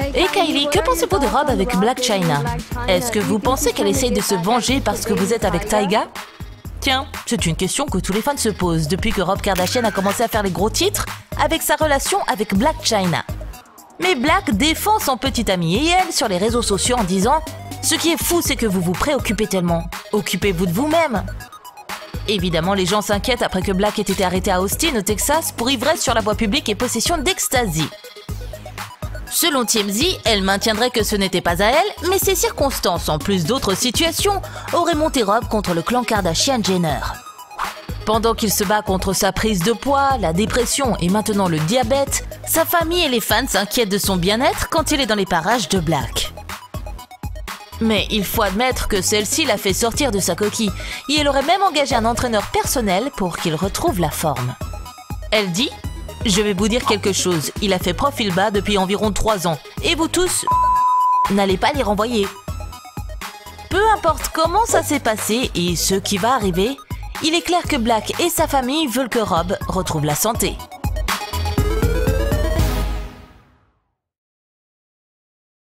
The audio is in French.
Et Kylie, que pensez-vous de Rob avec Blac Chyna? Est-ce que vous pensez qu'elle essaye de se venger parce que vous êtes avec Tyga? Tiens, c'est une question que tous les fans se posent depuis que Rob Kardashian a commencé à faire les gros titres avec sa relation avec Blac Chyna. Mais Blac défend son petit ami et elle sur les réseaux sociaux en disant « Ce qui est fou, c'est que vous vous préoccupez tellement. Occupez-vous de vous-même !» Évidemment, les gens s'inquiètent après que Blac ait été arrêté à Austin, au Texas, pour ivresse sur la voie publique et possession d'ecstasy. Selon TMZ, elle maintiendrait que ce n'était pas à elle, mais ces circonstances, en plus d'autres situations, auraient monté Rob contre le clan Kardashian-Jenner. Pendant qu'il se bat contre sa prise de poids, la dépression et maintenant le diabète, sa famille et les fans s'inquiètent de son bien-être quand il est dans les parages de Blac. Mais il faut admettre que celle-ci l'a fait sortir de sa coquille et elle aurait même engagé un entraîneur personnel pour qu'il retrouve la forme. Elle dit « Je vais vous dire quelque chose, il a fait profil bas depuis environ 3 ans et vous tous, n'allez pas l'y renvoyer. » Peu importe comment ça s'est passé et ce qui va arriver, il est clair que Blac et sa famille veulent que Rob retrouve la santé.